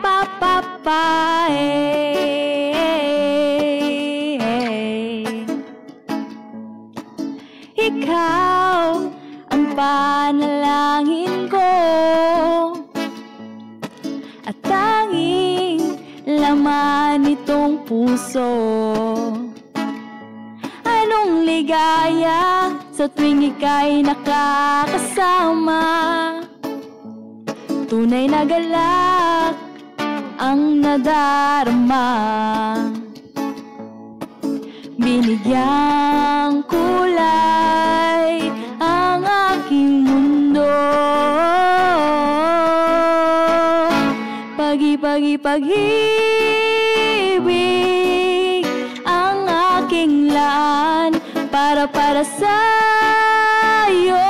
Ikaw ang panalangin ko at tanging laman nitong puso. Anong ligaya sa tuwing ika'y nakakasama, tunay na galak ang nadarama. Binigyang kulay ang aking mundo, pag-ibig ang aking laan. Para sa'yo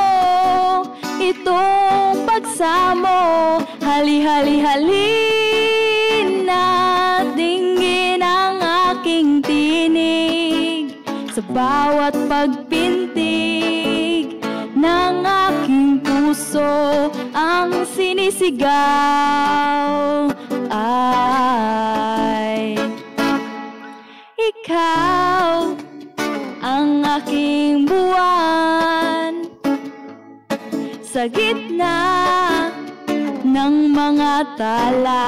itong pagsamo. Hali-hali-hali na dinggin ang aking tinig sa bawat pagpintig ng aking puso. Ang sinisigaw ay ikaw ang aking buwan sa gitna ng mga tala.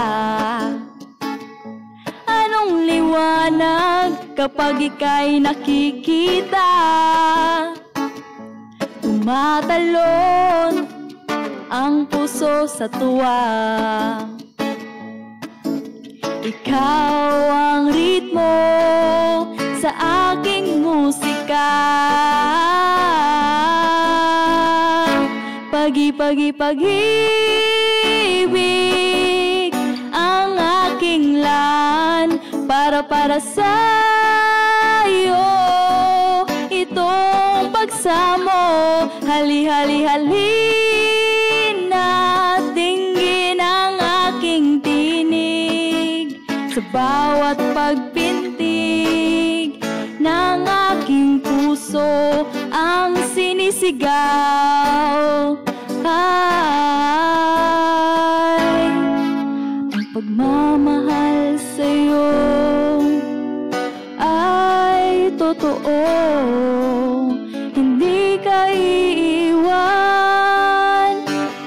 Anong liwanag kapag ika'y nakikita, tumatalon ang puso sa tuwa. Ikaw ang ritmo sa aking musika, pag-ibig ang aking laan. Para sa'yo itong pagsamo. Hali-hali-hali na dinggin ang aking tinig sa bawat pagpintig ng aking puso. Ang sinisigaw ay ang pagmamahal sa'yo ay totoo. Hindi ka iiwan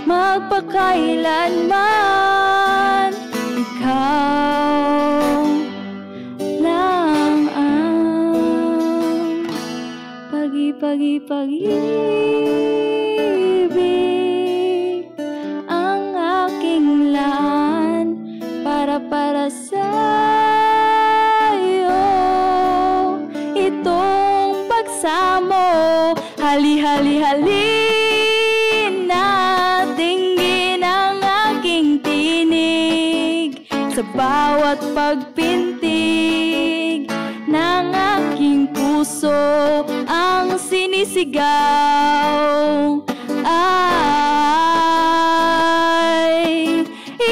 magpakailanman. Ikaw lang ang pag-ibig ang aking laan. Para sa'yo itong pagsamo. Hali-hali-hali na dinggin ang aking tinig sa bawat pagpintig ng aking puso. Ang sinisigaw ay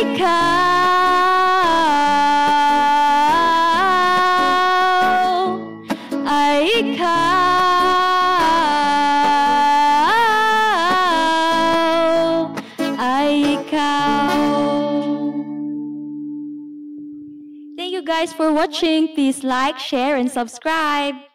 ikaw, Thank you guys for watching. Please like, share, and subscribe.